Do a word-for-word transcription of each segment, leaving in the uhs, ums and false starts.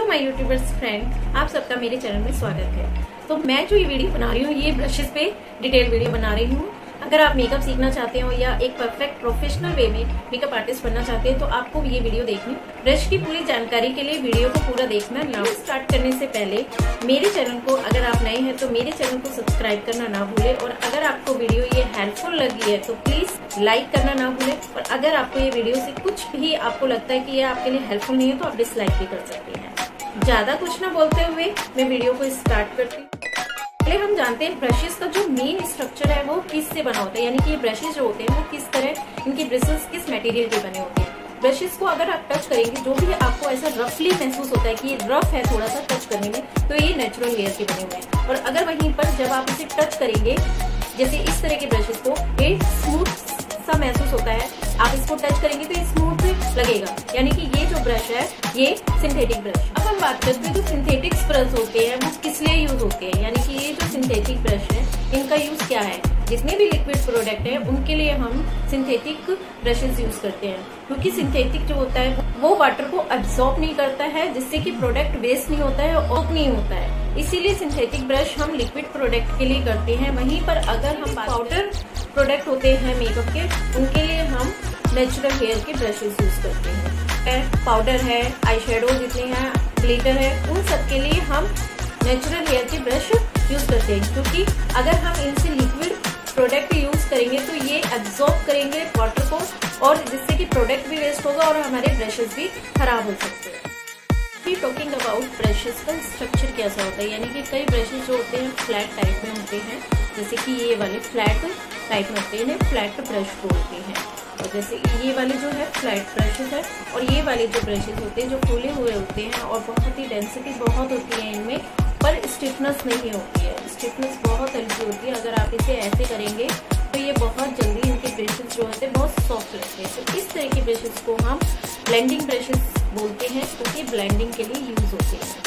My YouTubers friend, आप सबका मेरे चैनल में स्वागत है। तो मैं जो ये वीडियो बना रही हूँ, ये ब्रशेस पे डिटेल वीडियो बना रही हूँ। अगर आप मेकअप सीखना चाहते हो या एक परफेक्ट प्रोफेशनल वे में मेकअप आर्टिस्ट बनना चाहते हैं तो आपको ये वीडियो देखनी। ब्रश की पूरी जानकारी के लिए वीडियो को पूरा देखना ना। स्टार्ट करने से पहले मेरे चैनल को, अगर आप नए हैं तो मेरे चैनल को सब्सक्राइब करना ना भूले, और अगर आपको वीडियो ये हेल्पफुल लगी है तो प्लीज लाइक करना ना भूले। और अगर आपको ये वीडियो से कुछ भी आपको लगता है कि ये आपके लिए हेल्पफुल नहीं है तो आप डिसलाइक भी कर सकते हैं। ज्यादा कुछ ना बोलते हुए मैं वीडियो को स्टार्ट करती हूँ। पहले हम जानते हैं ब्रशेस का जो मेन स्ट्रक्चर है वो किस से बना होता है, यानी कि ये ब्रशेस जो होते हैं वो किस तरह, इनके ब्रिसल्स किस मटेरियल के बने होते हैं। ब्रशेस को अगर आप टच करेंगे, जो भी आपको ऐसा रफली महसूस होता है कि ये रफ है थोड़ा सा टच करने में, तो ये नेचुरल लेयर के बने हुए हैं। और अगर वहीं पर जब आप इसे टच करेंगे, जैसे इस तरह के ब्रशेस को, ये स्मूथ सा महसूस होता है। आप इसको टच करेंगे तो ये स्मूथ लगेगा, यानी कि ये जो ब्रश है ये सिंथेटिक ब्रश। अब हम बात करते हैं जो सिंथेटिक ब्रश होते हैं वो किस लिए यूज होते हैं, यानी कि ये जो सिंथेटिक ब्रश है इनका यूज क्या है। जितने भी लिक्विड प्रोडक्ट है उनके लिए हम सिंथेटिक ब्रशेस यूज करते हैं, क्योंकि सिंथेटिक जो होता है वो वाटर को अब्सॉर्ब नहीं करता है, जिससे कि प्रोडक्ट वेस्ट नहीं होता है और नहीं होता है। इसीलिए सिंथेटिक ब्रश हम लिक्विड प्रोडक्ट के लिए करते हैं। वहीं पर अगर हम पाउडर प्रोडक्ट होते हैं मेकअप के, उनके लिए हम नेचुरल हेयर के ब्रशेस यूज करते हैं। पाउडर है, आई शेडो जितने हैं, ग्लिटर है, उन सब के लिए हम नेचुरल हेयर के ब्रश यूज करते हैं, क्योंकि अगर हम इनसे लिक्विड प्रोडक्ट यूज करेंगे तो ये एब्जॉर्ब करेंगे वाटर को, और जिससे कि प्रोडक्ट भी वेस्ट होगा और हमारे ब्रशेस भी खराब हो सकते हैं। टॉकिंग अबाउट ब्रशेस का स्ट्रक्चर कैसा होता है, यानी कि कई ब्रशेस जो होते हैं फ्लैट टाइप में होते हैं, जैसे कि ये वाले फ्लैट टाइप में होते हैं, इन्हें फ्लैट ब्रश बोलते हैं। और जैसे ये वाले जो है फ्लैट ब्रशेस है, और ये वाले जो ब्रशेस होते हैं जो फूले हुए होते हैं और बहुत ही डेंसिटी बहुत होती है इनमें, पर स्टिफनेस नहीं होती है। स्टिफनेस बहुत हल्की होती है। अगर आप इसे ऐसे करेंगे तो ये बहुत जल्दी इनके ब्रशेस जो होते हैं बहुत सॉफ्ट लगते हैं। तो इस तरह के ब्रशेस को हम ब्लेंडिंग ब्रशेस बोलते हैं, क्योंकि तो ब्लेंडिंग के लिए यूज होते हैं।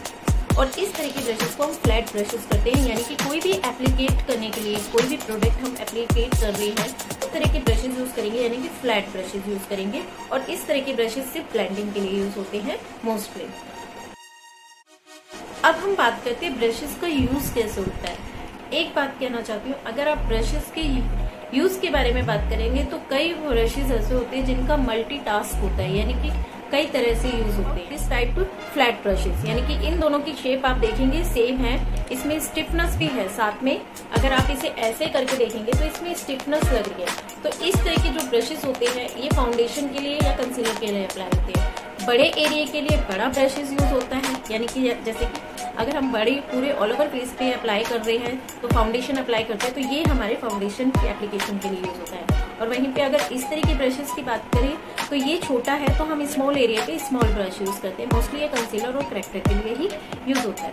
और इस तरह के ब्रशेस को हम फ्लैट ब्रशेस करते हैं, यानी कि कोई भी एप्लीकेट करने के लिए, कोई भी प्रोडक्ट हम एप्लीकेट कर रहे हैं उस तरह के ब्रशेस यूज करेंगे, यानी कि फ्लैट ब्रशेस यूज करेंगे। और इस तरह के ब्रशेस सिर्फ ब्लेंडिंग के लिए यूज होते हैं मोस्टली। अब हम बात करते हैं ब्रशेस का यूज कैसे होता है। एक बात कहना चाहती हूँ, अगर आप ब्रशेस के यूज के बारे में बात करेंगे तो कई ब्रशेस ऐसे होते हैं जिनका मल्टीटास्क होता है, यानी कि कई तरह से यूज होते हैं। इस टाइप फ्लैट ब्रशेस, यानी कि इन दोनों की शेप आप देखेंगे सेम है, इसमें स्टिफनेस भी है साथ में। अगर आप इसे ऐसे करके देखेंगे तो इसमें स्टिफनेस लग रही है। तो इस तरह के जो ब्रशेस होते हैं ये फाउंडेशन के लिए या कंसीलर के लिए अप्लाई होते हैं। बड़े एरिया के लिए बड़ा ब्रशेस यूज होता है, यानी कि जैसे कि अगर हम बड़ी पूरे ऑल ओवर फेस पे अप्लाई कर रहे हैं तो फाउंडेशन अप्लाई करते हैं, तो ये हमारे फाउंडेशन की एप्लीकेशन के लिए यूज होता है। और वहीं पे अगर इस तरह के ब्रशेस की बात करें तो ये छोटा है तो हम स्मॉल एरिया पे स्मॉल ब्रश यूज करते हैं। मोस्टली ये कंसीलर और करेक्टर के लिए ही यूज होता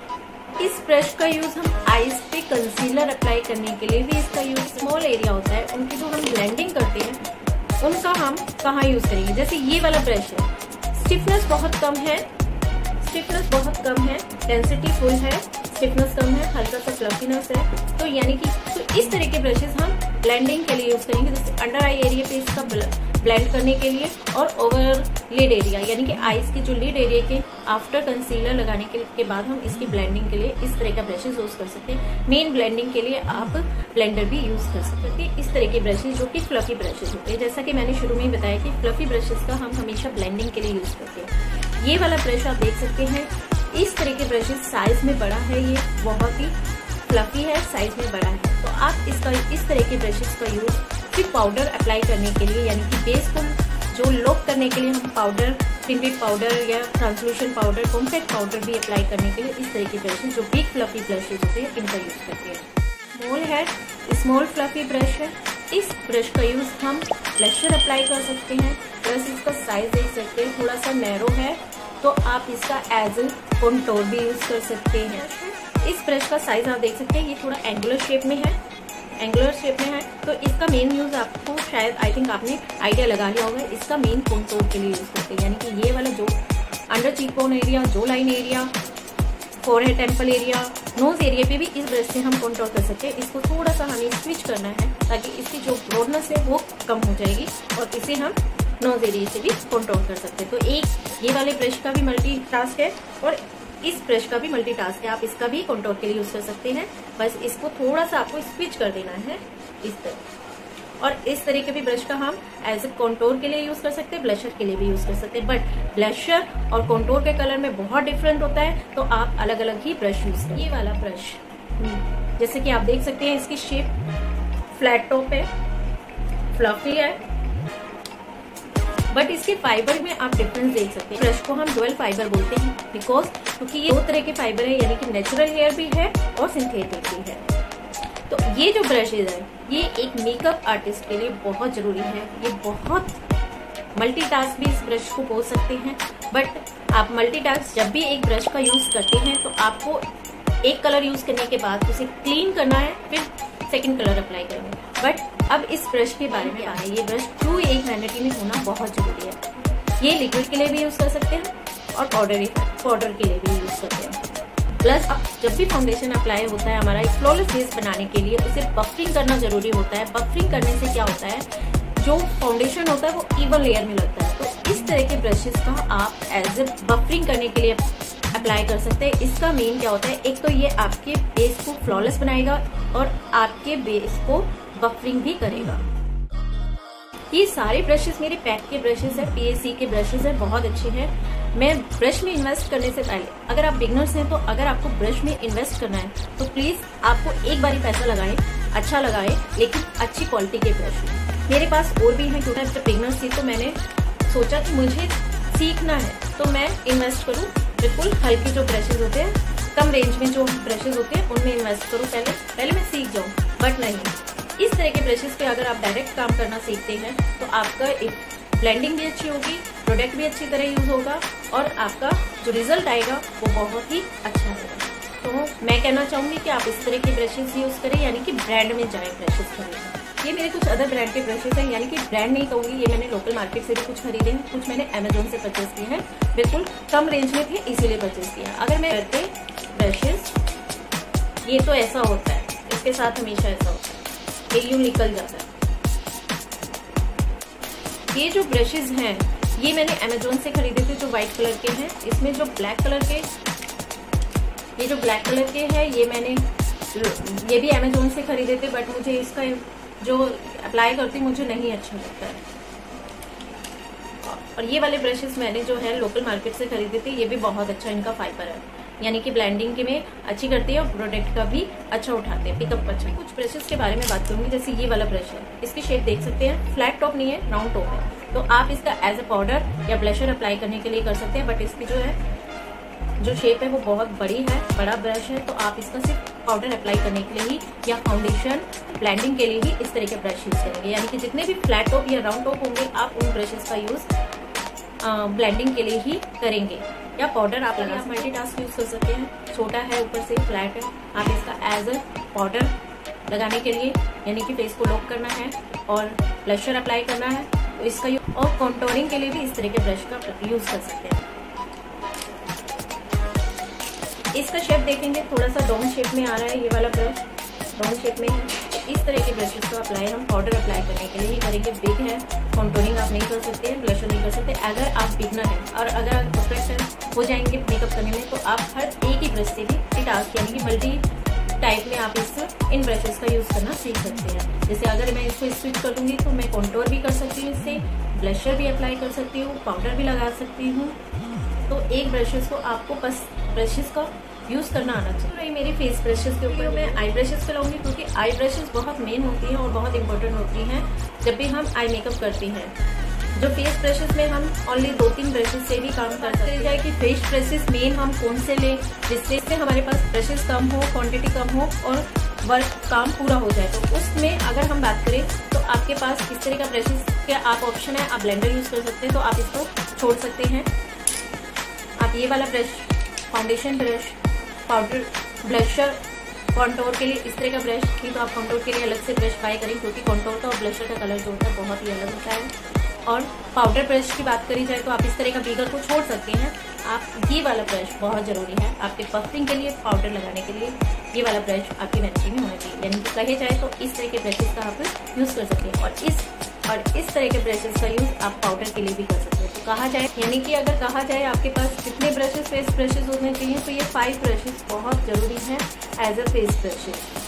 है। इस ब्रश का यूज हम आईज पे कंसीलर अप्लाई करने के लिए भी इसका यूज, स्मॉल एरिया होता है उनकी जो हम ब्लेंडिंग करते हैं उनका हम कहाँ यूज करेंगे। जैसे ये वाला ब्रश है, स्टिफनेस बहुत कम है, स्टिफनेस बहुत कम है, डेंसिटी फुल है, स्टिफनेस कम है, हल्का सा फ्लफीनेस है। तो यानी कि तो इस तरह के ब्रशेस हम ब्लेंडिंग के लिए यूज करेंगे, जैसे अंडर आई एरिया पे इसका ब्लेंड करने के लिए, और ओवर लिड एरिया, यानी कि आईज के जो लिड एरिया के आफ्टर कंसीलर लगाने के, के बाद हम इसकी ब्लेंडिंग के लिए इस तरह का ब्रशेस यूज कर सकते हैं। मेन ब्लेंडिंग के लिए आप ब्लेंडर भी यूज कर सकते हैं। इस तरह के ब्रशेस जो कि फ्लफी ब्रशेस होते हैं, जैसा कि मैंने शुरू में ही बताया कि फ्लफी ब्रशेस का हम हमेशा ब्लेंडिंग के लिए यूज करते हैं। ये वाला ब्रश आप देख सकते हैं, इस तरह के ब्रशेस साइज में बड़ा है, ये बहुत ही फ्लफी है, साइज में बड़ा है। तो आप इसका इस तरह के ब्रशेस का यूज सिर्फ पाउडर अप्लाई करने के लिए, यानी कि बेस को जो लॉक करने के लिए हम पाउडर, tinted पाउडर या ट्रांसलूशन पाउडर, कॉम्पैक्ट पाउडर भी अप्लाई करने के लिए इस तरह के ब्रशेस जो बिग फ्लफी ब्रशेस होते हैं इनका यूज करते हैं। स्मॉल है, स्मॉल फ्लफी ब्रश है, इस ब्रश का यूज हम ब्लशर अप्लाई कर सकते हैं। प्लस इसका साइज देख सकते हैं, थोड़ा सा नैरो है, तो आप इसका एज ए कॉन्टोर भी यूज कर सकते हैं। इस ब्रश का साइज आप देख सकते हैं, ये थोड़ा एंगुलर शेप में है, एंगुलर शेप में है, तो इसका मेन यूज आपको शायद आई थिंक आपने आइडिया लगा लिया होगा, इसका मेन कॉन्टोर के लिए यूज करते हैं। यानी कि ये वाला जो अंडर चीकबोन एरिया, जो line area, forehead temple area, nose area पे भी इस ब्रश से हम कॉन्टोर कर सकते हैं। इसको थोड़ा सा हमें स्विच करना है ताकि इसकी जो ब्रॉडनेस है वो कम हो जाएगी, और इसे हम नोज एरिया से भी कंट्रोल कर सकते हैं। तो एक ये वाले ब्रश का भी मल्टी टास्क है और इस ब्रश का भी मल्टी टास्क है, आप इसका भी कंट्रोल के लिए यूज कर सकते हैं। बस इसको थोड़ा सा आपको स्विच कर देना है इस तरह। और इस तरीके भी ब्रश का हम एज ए कंटूर के लिए यूज कर सकते हैं, ब्लशर के लिए भी यूज कर सकते हैं। बट ब्लशर और कंटूर के कलर में बहुत डिफरेंट होता है, तो आप अलग अलग ही ब्रश यूज करें। ये वाला ब्रश जैसे कि आप देख सकते हैं, इसकी शेप फ्लैट टॉप है, फ्लफी है, बट इसके फाइबर में आप डिफरेंस देख सकते हैं। ब्रश को हम डुअल फाइबर बोलते हैं बिकॉज क्योंकि ये दो तरह के फाइबर है, यानी कि नेचुरल हेयर भी है और सिंथेटिक भी है। तो ये जो ब्रशेज है ये एक मेकअप आर्टिस्ट के लिए बहुत जरूरी है। ये बहुत मल्टीटास्क भी इस ब्रश को बोल सकते हैं, बट आप मल्टीटास्क जब भी एक ब्रश का यूज करते हैं तो आपको एक कलर यूज करने के बाद उसे क्लीन करना है, फिर सेकंड कलर अप्लाई करेंगे। बट अब इस ब्रश के बारे में क्या है, ये ब्रश टू एक वैनिटी में होना बहुत जरूरी है। ये लिक्विड के लिए भी यूज कर सकते हैं और पाउडर पाउडर के लिए भी यूज करते हैं। प्लस अब जब भी फाउंडेशन अप्लाई होता है हमारा एक फ्लॉलेस फेस बनाने के लिए, उसे बफरिंग करना जरूरी होता है। बफरिंग करने से क्या होता है, जो फाउंडेशन होता है वो इवन लेयर में लगता है। तो इस तरह के ब्रशेस का आप एज ए बफरिंग करने के लिए अप्लाई कर सकते हैं। इसका मेन क्या होता है, एक तो ये आपके बेस को फ्लॉलेस बनाएगा और आपके बेस को बफरिंग भी करेगा। ये सारे ब्रशेस मेरे पैक के ब्रशेस है, पीएसी के ब्रशेस है, बहुत अच्छे हैं। मैं ब्रश में इन्वेस्ट करने से पहले, अगर आप बिगनर्स हैं तो अगर आपको ब्रश में इन्वेस्ट करना है तो प्लीज आपको एक बार ही पैसा लगाएं, अच्छा लगाएं, लेकिन अच्छी क्वालिटी के ब्रश। मेरे पास और भी है, क्योंकि जब बिगनर्स थी तो मैंने सोचा कि मुझे सीखना है तो मैं इन्वेस्ट करूँ बिल्कुल हल्के जो ब्रशेज होते हैं, कम रेंज में जो ब्रशेज होते हैं उनमें इन्वेस्ट करूँ पहले पहले मैं सीख जाऊँ। बट नहीं, इस तरह के ब्रशेज पे अगर आप डायरेक्ट काम करना सीखते हैं तो आपका एक ब्लेंडिंग भी अच्छी होगी, प्रोडक्ट भी अच्छी तरह यूज होगा और आपका जो रिजल्ट आएगा वो बहुत ही अच्छा होगा। तो मैं कहना चाहूंगी कि आप इस तरह के ब्रशेज यूज करें, यानी कि ब्रांड में जाएं ब्रशेज खरीदें। ये मेरे कुछ अदर ब्रांड के ब्रशेज हैं, यानी कि ब्रांड नहीं कहूंगी, ये मैंने लोकल मार्केट से भी कुछ खरीदे हैं, कुछ मैंने अमेजोन से परचेज किए हैं, बिल्कुल कम रेंज में थे इसीलिए परचेज किया। अगर मैं करते ब्रशेज, ये तो ऐसा होता है, इसके साथ हमेशा ऐसा होता है, ये यूं निकल जाता है। ये जो ब्रशेज हैं ये मैंने अमेजोन से खरीदे थे, जो व्हाइट कलर के हैं। इसमें जो ब्लैक कलर के, ये जो ब्लैक कलर के हैं ये मैंने ये भी अमेजोन से खरीदे थे, बट मुझे इसका जो अप्लाई करती मुझे नहीं अच्छा लगता है। और ये वाले ब्रशेस मैंने जो है लोकल मार्केट से खरीदे थे, ये भी बहुत अच्छा इनका फाइबर है, यानी कि ब्लेंडिंग के में अच्छी करती है और प्रोडक्ट का भी अच्छा उठाते हैं, पिकअप अच्छा। कुछ ब्रशेस के बारे में बात करूंगी, जैसे ये वाला ब्रश है, इसकी शेप देख सकते हैं, फ्लैट टॉप नहीं है, राउंड टॉप है। तो आप इसका एज ए पाउडर या ब्लशर अप्लाई करने के लिए कर सकते हैं, बट इसकी जो है जो शेप है वो बहुत बड़ी है, बड़ा ब्रश है। तो आप इसका सिर्फ पाउडर अप्लाई करने के लिए ही या फाउंडेशन ब्लेंडिंग के लिए ही इस तरह के ब्रश यूज करेंगे, यानी कि जितने भी फ्लैट टॉप या राउंड टॉप होंगे आप उन ब्रशेस का यूज ब्लेंडिंग के लिए ही करेंगे। या पाउडर आप लगा मल्टीटास्क यूज कर सकते हैं, छोटा है ऊपर से फ्लैट है, आप इसका एज अ पाउडर लगाने के लिए, यानी कि फेस को लॉक करना है और ब्लशर अप्लाई करना है, तो इसका यूज, और कॉन्टोरिंग के लिए भी इस तरह के ब्रश का यूज कर सकते हैं। इसका शेप देखेंगे थोड़ा सा डोम शेप में आ रहा है, ये वाला ब्रश डोम शेप में है। इस तरह के ब्रशेस को अप्लाई हम पाउडर अप्लाई करने के लिए ही करेंगे। बिग है, कॉन्टोरिंग आप नहीं कर सकते, ब्लशर नहीं कर सकते। अगर आप बिगनर हैं और अगर आप परफेक्ट हो जाएंगे मेकअप करने में, तो आप हर एक ही ब्रश से भी टास्क, यानी कि मल्टी टाइप में आप इस इन ब्रशेस का यूज करना सीख सकते हैं। जैसे अगर मैं इसको स्विच कर दूंगी तो मैं कॉन्टोर भी कर सकती हूँ, इससे ब्लशर भी अप्लाई कर सकती हूँ, पाउडर भी लगा सकती हूँ। तो एक ब्रशेस को आपको बस ब्रशेस का यूज करना आना चाहिए। तो मेरी फेस ब्रशेस के ऊपर मैं आई ब्रशेस चलाऊंगी, क्योंकि आई ब्रशेस बहुत मेन होती हैं और बहुत इंपॉर्टेंट होती हैं जब भी हम आई मेकअप करते हैं। जो फेस ब्रशेस में हम ओनली दो तीन ब्रशेस से भी काम कर सकते हैं कि फेस ब्रशेस मेन हम कौन से लें जिससे हमारे पास ब्रशेस कम हो, क्वांटिटी कम हो और वर्क काम पूरा हो जाए। तो उसमें अगर हम बात करें तो आपके पास इस तरह का ब्रशेस के आप ऑप्शन है, आप ब्लेंडर यूज कर सकते हैं, तो आप इसको छोड़ सकते हैं। आप ये वाला brush, foundation brush, powder, blusher, contour के लिए इस तरह का ब्रश ही, तो आप कॉन्टोर के लिए अलग से ब्रश बाय करें, क्योंकि कॉन्टोर का और ब्लशर का कलर जो होता है बहुत ही अलग होता है। और पाउडर ब्रश की बात करी जाए तो आप इस तरह का बिगर को छोड़ सकते हैं। आप ये वाला ब्रश बहुत जरूरी है आपके पफिंग के लिए, पाउडर लगाने के लिए ये वाला ब्रश आपकी वैनिटी में होना चाहिए, यानी कि कहे जाए तो इस तरह के ब्रशेस का आप यूज कर सकते हैं। और इस और इस तरह के ब्रशेस का यूज आप पाउडर के लिए भी कर सकते हैं। तो कहा जाए, यानी कि अगर कहा जाए आपके पास कितने ब्रशेस फेस ब्रशेस होने चाहिए, तो ये फाइव ब्रशेस बहुत जरूरी हैं एज अ फेस ब्रशेस।